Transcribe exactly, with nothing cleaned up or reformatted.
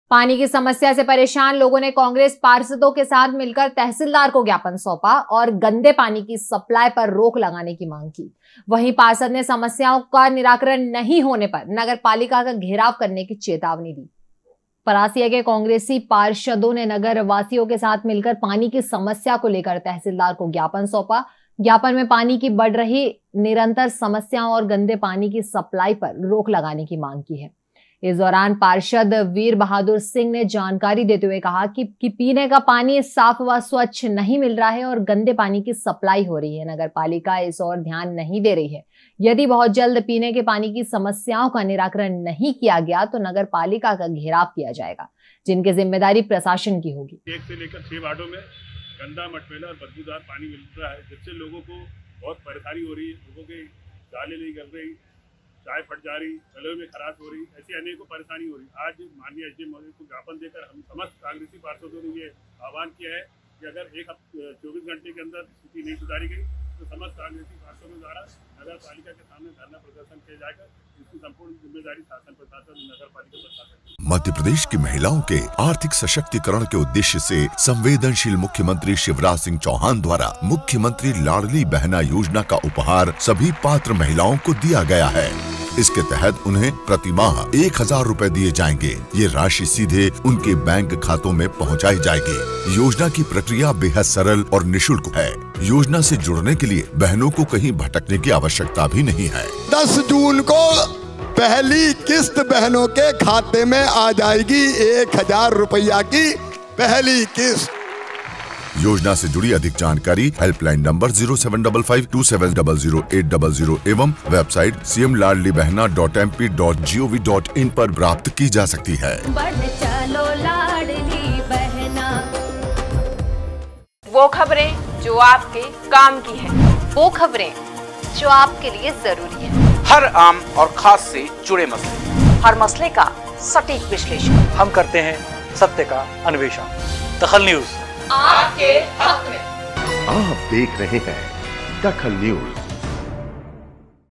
पानी की समस्या से परेशान लोगों ने कांग्रेस पार्षदों के साथ मिलकर तहसीलदार को ज्ञापन सौंपा और गंदे पानी की सप्लाई पर रोक लगाने की मांग की। वहीं पार्षद ने समस्याओं का निराकरण नहीं होने पर नगर पालिका का घेराव करने की चेतावनी दी। परासिया के कांग्रेसी पार्षदों ने नगर वासियों के साथ मिलकर पानी की समस्या को लेकर तहसीलदार को ज्ञापन सौंपा। ज्ञापन में पानी की बढ़ रही निरंतर समस्याओं और गंदे पानी की सप्लाई पर रोक लगाने की मांग की है। इस दौरान पार्षद वीर बहादुर सिंह ने जानकारी देते हुए कहा कि, कि पीने का पानी साफ व स्वच्छ नहीं मिल रहा है और गंदे पानी की सप्लाई हो रही है। नगर पालिका इस ओर ध्यान नहीं दे रही है। यदि बहुत जल्द पीने के पानी की समस्याओं का निराकरण नहीं किया गया तो नगर पालिका का घेराव किया जाएगा, जिनकी जिम्मेदारी प्रशासन की होगी। एक से लेकर छह वार्डों में गंदा, मटमैला और बदबूदार पानी मिल रहा है, जिससे लोगों को बहुत परेशानी हो रही है। लोगों के दालें नहीं गल रही, चाय फट जा रही, गले में खराश हो रही, ऐसी अनेकों परेशानी हो रही। आज माननीय एसडीएम महोदय को ज्ञापन देकर हम समस्त कांग्रेसी पार्षदों ने ये आह्वान किया है कि अगर एक चौबीस घंटे के अंदर स्थिति नहीं सुधारी गई तो समस्त कांग्रेसी पार्षदों द्वारा नगर पालिका के सामने धरना प्रदर्शन किया जाएगा। इसकी संपूर्ण जिम्मेदारी शासन प्रशासन और नगर पालिका प्रशासन। मध्य प्रदेश की महिलाओं के आर्थिक सशक्तिकरण के उद्देश्य से संवेदनशील मुख्यमंत्री शिवराज सिंह चौहान द्वारा मुख्यमंत्री लाडली बहना योजना का उपहार सभी पात्र महिलाओं को दिया गया है। इसके तहत उन्हें प्रति माह एक हजार रूपए दिए जाएंगे। ये राशि सीधे उनके बैंक खातों में पहुंचाई जाएगी। योजना की प्रक्रिया बेहद सरल और निशुल्क है। योजना से जुड़ने के लिए बहनों को कहीं भटकने की आवश्यकता भी नहीं है। दस जून को पहली किस्त बहनों के खाते में आ जाएगी। एक हजार रुपया की पहली किस्त। योजना से जुड़ी अधिक जानकारी helpline number zero seven double five two seven double zero eight double zero एवं website C M Ladli Behna dot M P dot G O V dot in पर प्राप्त की जा सकती है। बढ़ चलो लाडली बहना। वो खबरें जो आपके काम की है, वो खबरें जो आपके लिए जरूरी है। हर आम और खास से जुड़े मसले, हर मसले का सटीक विश्लेषण हम करते हैं सत्य का अन्वेषण। दखल न्यूज आपके हक में। आप देख रहे हैं दखल न्यूज।